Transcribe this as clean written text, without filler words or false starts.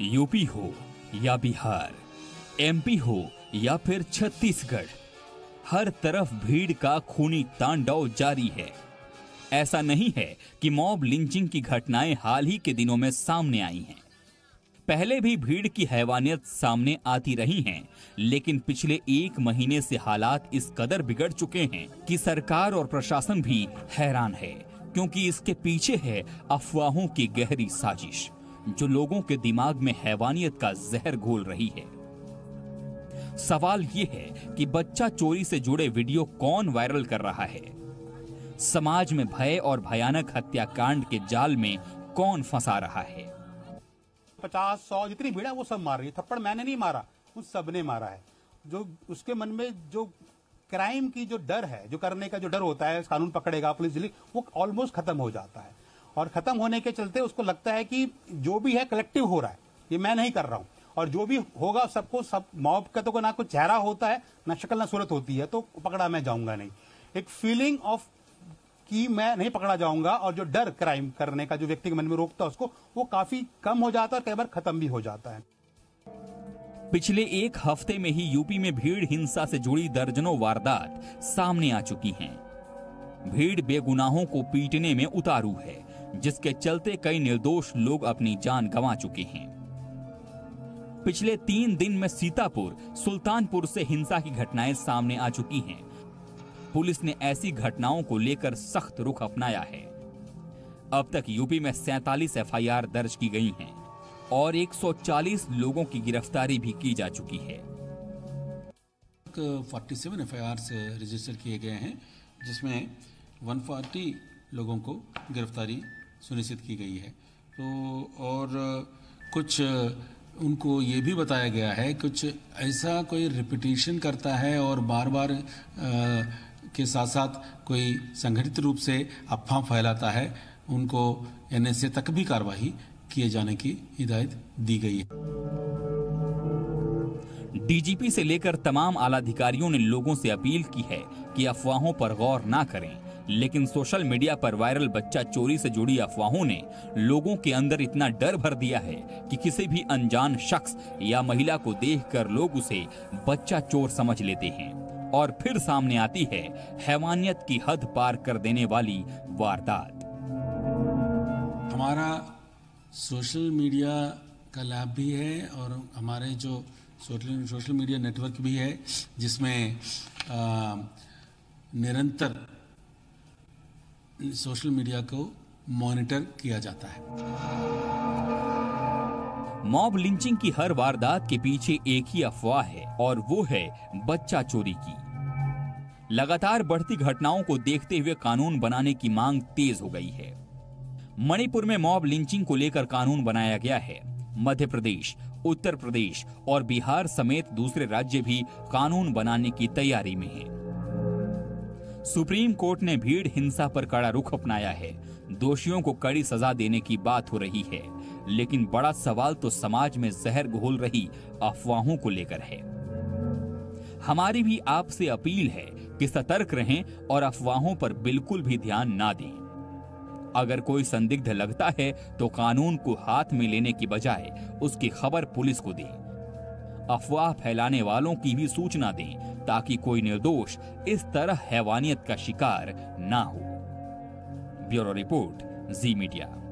UP हो या Bihar, MP हो या फिर छत्तीसगढ़, हर तरफ भीड़ का खूनी तांडव जारी है। ऐसा नहीं है कि मॉब लिंचिंग की घटनाएं हाल ही के दिनों में सामने आई हैं। पहले भी भीड़ की हैवानियत सामने आती रही हैं, लेकिन पिछले एक महीने से हालात इस कदर बिगड़ चुके हैं कि सरकार और प्रशासन भी हैरान है, क्योंकि इसके पीछे है अफवाहों की गहरी साजिश जो लोगों के दिमाग में हैवानियत का जहर घोल रही है। सवाल ये है कि बच्चा चोरी से जुड़े वीडियो कौन वायरल कर रहा है? समाज में भय और भयानक हत्याकांड के जाल में कौन फंसा रहा है? 50-100 जितनी भीड़ है वो सब मार रही है। थप्पड़ मैंने नहीं मारा, उस सब ने मारा है। जो उसके मन में जो क्राइम की जो डर है, जो करने का जो डर होता है, कानून पकड़ेगा, पुलिस दिल्ली, वो ऑलमोस्ट खत्म हो जाता है। और खत्म होने के चलते उसको लगता है कि जो भी है कलेक्टिव हो रहा है, ये मैं नहीं कर रहा हूं, और जो भी होगा सबको, सब मॉब का तो ना कुछ चेहरा होता है, ना शक्ल ना सूरत होती है, तो पकड़ा मैं जाऊंगा नहीं। एक फीलिंग ऑफ कि मैं नहीं पकड़ा जाऊंगा, और जो डर क्राइम करने का जो व्यक्ति के मन में रोकता है उसको, वो काफी कम हो जाता है और कई बार खत्म भी हो जाता है। पिछले एक हफ्ते में ही यूपी में भीड़ हिंसा से जुड़ी दर्जनों वारदात सामने आ चुकी हैं। भीड़ बेगुनाहों को पीटने में उतारू है, जिसके चलते कई निर्दोष लोग अपनी जान गंवा चुके हैं। पिछले 3 दिन में सीतापुर, सुल्तानपुर से हिंसा की घटनाएं सामने आ चुकी हैं। पुलिस ने ऐसी घटनाओं को लेकर सख्त रुख अपनाया है। अब तक यूपी में 47 एफआईआर दर्ज की गई हैं और 140 लोगों की गिरफ्तारी भी की जा चुकी है। 47 एफआईआर रजिस्टर किए गए हैं, जिसमें 140 लोगों को गिरफ्तारी सुनिश्चित की गई है। तो और कुछ उनको ये भी बताया गया है, कुछ ऐसा कोई रिपीटिशन करता है और बार बार के साथ साथ कोई संगठित रूप से अफवाह फैलाता है, उनको एनएसए तक भी कार्रवाई किए जाने की हिदायत दी गई है। डीजीपी से लेकर तमाम आलाधिकारियों ने लोगों से अपील की है कि अफवाहों पर गौर ना करें, लेकिन सोशल मीडिया पर वायरल बच्चा चोरी से जुड़ी अफवाहों ने लोगों के अंदर इतना डर भर दिया है कि किसी भी अनजान शख्स या महिला को देखकर लोग उसे बच्चा चोर समझ लेते हैं, और फिर सामने आती है हैवानियत की हद पार कर देने वाली वारदात। हमारा सोशल मीडिया का लैब भी है और हमारे जो सोशल मीडिया नेटवर्क भी है, जिसमें निरंतर सोशल मीडिया को मॉनिटर किया जाता है। मॉब लिंचिंग की हर वारदात के पीछे एक ही अफवाह है, और वो है बच्चा चोरी की। लगातार बढ़ती घटनाओं को देखते हुए कानून बनाने की मांग तेज हो गई है। मणिपुर में मॉब लिंचिंग को लेकर कानून बनाया गया है। मध्य प्रदेश, उत्तर प्रदेश और बिहार समेत दूसरे राज्य भी कानून बनाने की तैयारी में हैं। सुप्रीम कोर्ट ने भीड़ हिंसा पर कड़ा रुख अपनाया है। दोषियों को कड़ी सजा देने की बात हो रही है, लेकिन बड़ा सवाल तो समाज में जहर घोल रही अफवाहों को लेकर है। हमारी भी आपसे अपील है कि सतर्क रहें और अफवाहों पर बिल्कुल भी ध्यान ना दें। अगर कोई संदिग्ध लगता है तो कानून को हाथ में लेने की बजाय उसकी खबर पुलिस को दें। अफवाह फैलाने वालों की भी सूचना दें, ताकि कोई निर्दोष इस तरह हैवानियत का शिकार ना हो। Bureau report, Zee media.